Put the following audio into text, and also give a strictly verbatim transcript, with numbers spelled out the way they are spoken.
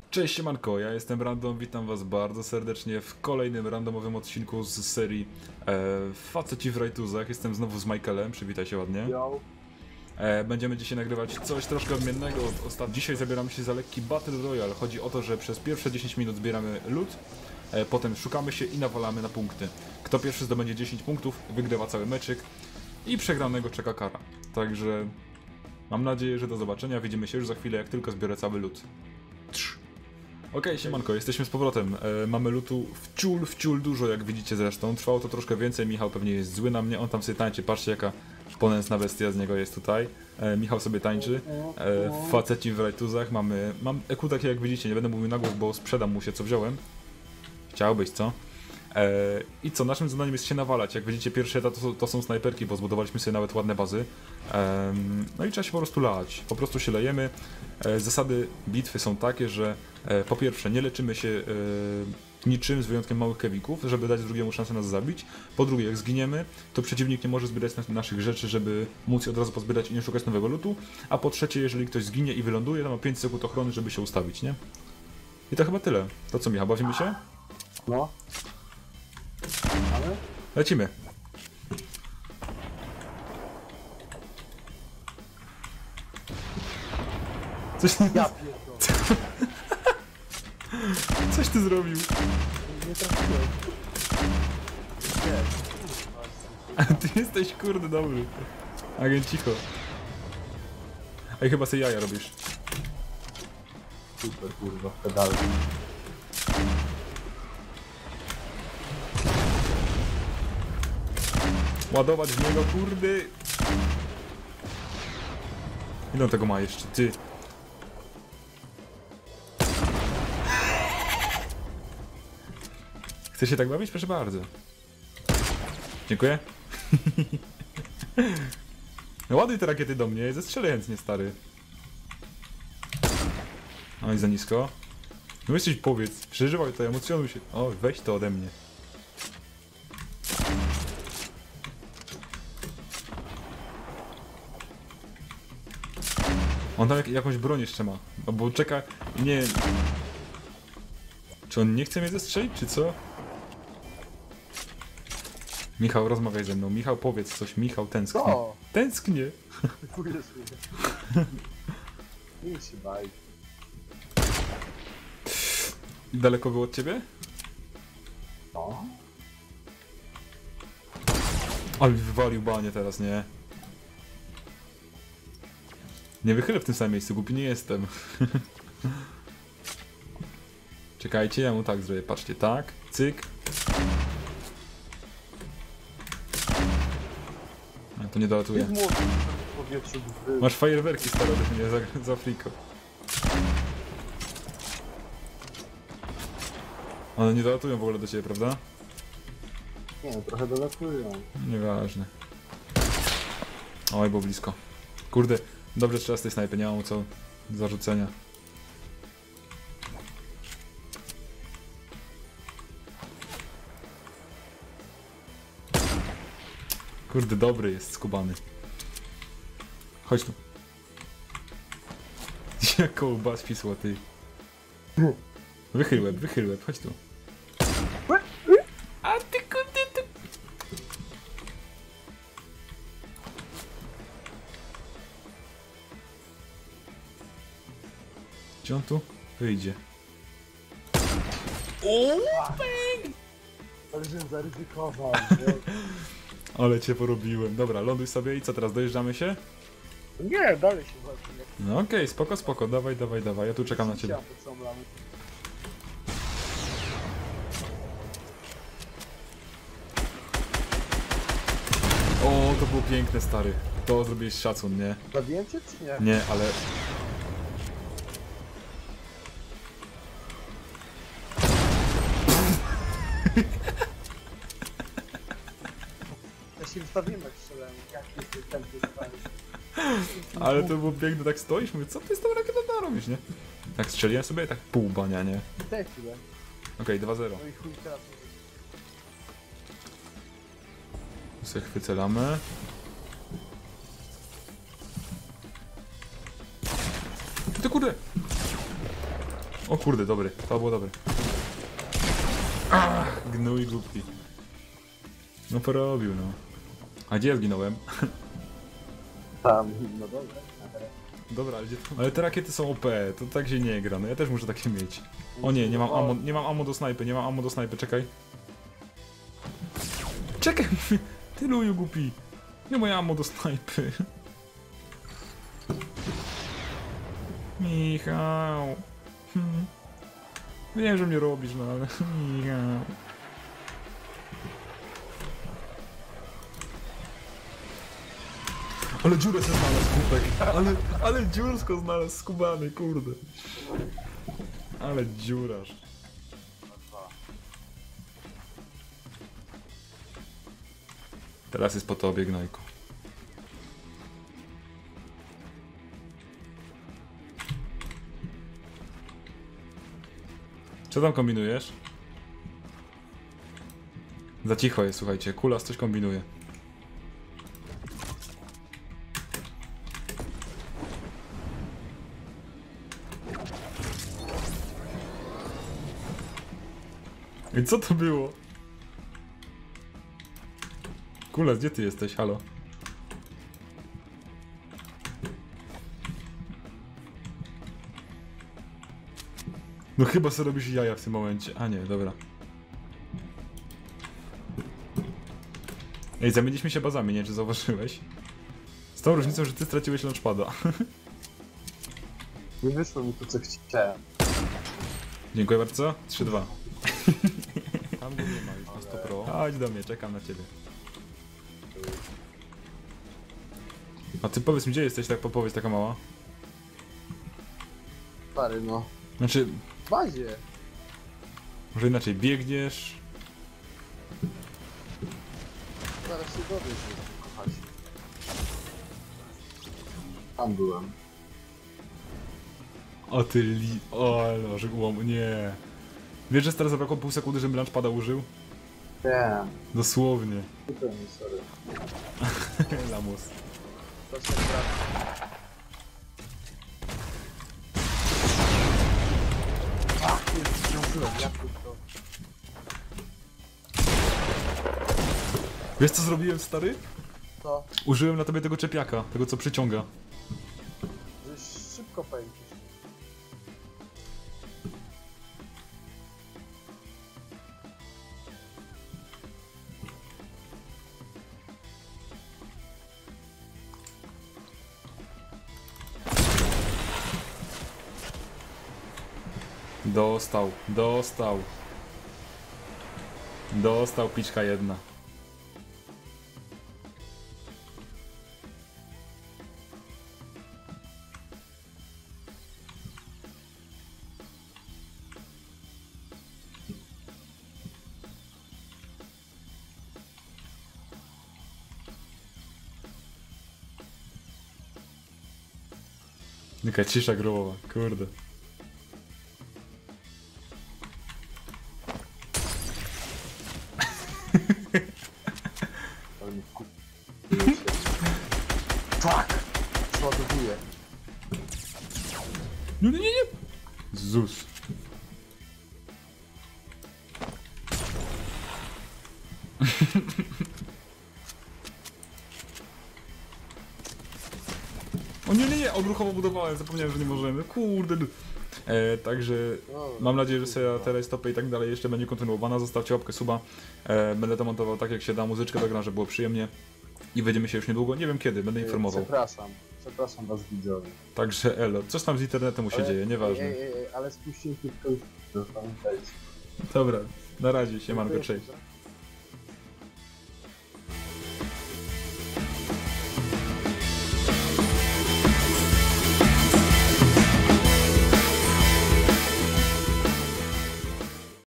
Cześć siemanko, ja jestem Random, witam was bardzo serdecznie w kolejnym randomowym odcinku z serii e, Faceci w rajtuzach. Jestem znowu z Michaelem, przywitaj się ładnie. Yo. E, będziemy dzisiaj nagrywać coś troszkę odmiennego od ostatnio. Dzisiaj zabieramy się za lekki Battle Royale. Chodzi o to, że przez pierwsze dziesięć minut zbieramy loot, e, potem szukamy się i nawalamy na punkty. Kto pierwszy zdobędzie dziesięć punktów, wygrywa cały meczyk i przegranego czeka kara. Także mam nadzieję, że do zobaczenia. Widzimy się już za chwilę, jak tylko zbiorę cały loot. Trz. Okej, okay, siemanko, jesteśmy z powrotem. E, mamy lootu wciul, wciul dużo, jak widzicie zresztą. Trwało to troszkę więcej, Michał pewnie jest zły na mnie, on tam sobie tańczy, patrzcie jaka ponęsna bestia z niego jest tutaj. E, Michał sobie tańczy, e, faceci w rajtuzach, mamy... Mam E Q takie jak widzicie, nie będę mówił na głos, bo sprzedam mu się co wziąłem. Chciałbyś, co? E, I co, naszym zadaniem jest się nawalać. Jak widzicie, pierwszy etap to, to są snajperki, bo zbudowaliśmy sobie nawet ładne bazy. E, no i trzeba się po prostu lać. Po prostu się lejemy. E, zasady bitwy są takie, że e, po pierwsze nie leczymy się e, niczym z wyjątkiem małych kewików, żeby dać drugiemu szansę nas zabić. Po drugie, jak zginiemy, to przeciwnik nie może zbierać nas, naszych rzeczy, żeby móc je od razu pozbierać i nie szukać nowego lootu. A po trzecie, jeżeli ktoś zginie i wyląduje, to ma pięć sekund ochrony, żeby się ustawić, nie? I to chyba tyle. To co, Michał, bawimy się? No. Ale? Lecimy. Coś ty... Ja pierdolę. Coś ty zrobił. Nie trafiłem. Nie. A ty jesteś kurde dobry. Agent cicho. Ej, chyba sobie jaja robisz. Super kurwa, pedał. Ładować w niego, kurdy. Ile on tego ma jeszcze? Ty. Chce się tak bawić? Proszę bardzo. Dziękuję. No ładuj te rakiety do mnie, zestrzelę chętnie, stary. Oj, za nisko. No jesteś, powiedz, przeżywaj to, emocjonuj się. O, weź to ode mnie. On tam jak, jakąś broń jeszcze ma. No bo czeka... Nie... Czy on nie chce mnie zestrzelić, czy co? Michał, rozmawiaj ze mną. Michał, powiedz coś. Michał, tęsknię. Co? Tęsknię. Chuję sobie. Nie się baj. Daleko było od ciebie? No. Ale wywalił banie teraz, nie? Nie wychylę w tym samym miejscu, głupi nie jestem. Czekajcie, ja mu tak zrobię, patrzcie, tak, cyk. A, to nie dolatuje. Nie młody w powietrzu był. Masz fajerwerki stare ode mnie za, za friko. One nie dolatują w ogóle do ciebie, prawda? Nie no, trochę dolatują. Nieważne. Oj, było blisko. Kurde, dobrze trzeba z tej snajpy, nie mam co zarzucenia. Kurde, dobry jest skubany. Chodź tu. Jaką bas pisło, ty. Wychyl łeb, wychyl łeb, chodź tu. A ty kurde, ty... Gdzie on tu? Wyjdzie. Ale żebym zaryzykował, Ale cię porobiłem. Dobra, ląduj sobie i co teraz, dojeżdżamy się? nie? Nie, dalej się walczy. No okej, okay, spoko, spoko, dawaj, dawaj, dawaj, ja tu czekam na ciebie. O, to było piękne, stary. To zrobiłeś szacun, nie? Zabiłem cię czy nie? Nie, ale... Ja się wystawiłem jak strzelałem. Jaki jesteś ten wystawiony? Ale to było piękne, tak stoisz, mówię, co ty z tą rakietą robisz, nie? Tak strzeliłem sobie, tak pół bania, nie? Daj chwilę. Okej, okay, dwa zero. No i chuj teraz. Se chwycelamy. Ty kurde! O kurde, dobry, to było dobre. Ach, gnój głupi. No porobił, no. A gdzie ja zginąłem? Tam, no dobra. Dobra, ale gdzie to... Ale te rakiety są O P, to tak się nie gra, no ja też muszę takie mieć. O nie, nie mam ammo, nie mam ammo do snajpy, nie mam ammo do snajpy, czekaj. Czekaj, ty luju głupi. Nie moja ammo do snajpy. Michał. Hmm. Wiem, że mnie robisz, no ale... Michał. Ale dziurę się znalazł, kupek. Ale, ale dziursko znalazł, skubany, kurde. Ale dziurasz. Teraz jest po tobie, gnojku. Co tam kombinujesz? Za cicho jest, słuchajcie. Kulas coś kombinuje. I co to było? Kulas, gdzie ty jesteś? Halo? No chyba sobie robisz jaja w tym momencie. A nie, dobra. Ej, zamieniliśmy się bazami, nie wiem czy zauważyłeś. Z tą różnicą, że ty straciłeś launchpada. Nie wyszło mi to, co chciałem. Dziękuję bardzo. trzy dwa. Tam go nie ma już na sto pro. Chodź do mnie, czekam na ciebie. A ty powiedz mi, gdzie jesteś, tak podpowiedź taka mała? Stary, no. Znaczy, W bazie. może inaczej, biegniesz... Zaraz się dowiesz, że kochać. Tam byłem. O ty li... O, ale że głom... Nie. Wiesz, że teraz zabrakło pół sekundy, żebym launchpada użył? Nie. Dosłownie. Super, sorry. Lamus. To się wraca. Ach, jest, zdążyłem, jak to... Wiesz co zrobiłem, stary? To, Użyłem na tobie tego czepiaka, tego co przyciąga. że szybko pędzisz. Dostał, dostał. Dostał piczka jedna. Jaka cisza grobowa, kurde. Ale mi wku... Tak! Przeładowuję. Nie, nie, nie, nie! Zus. O nie, nie, nie, odruchowo budowałem, zapomniałem, że nie możemy, kurde. E, także No, mam nadzieję, że seria teraz stopy i tak dalej jeszcze będzie kontynuowana. Zostawcie łapkę, suba. E, będę to montował tak jak się da, muzyczkę dogram, żeby było przyjemnie. I widzimy się już niedługo, nie wiem kiedy, będę informował. Przepraszam, przepraszam was widzowie. Także elo, coś tam z internetem mu się Ale- dzieje, nieważne. Ej, ej, ej, ale spuściłem tylko już, pamiętajcie. Dobra, na razie, siemanko, Dziękuję, cześć. że-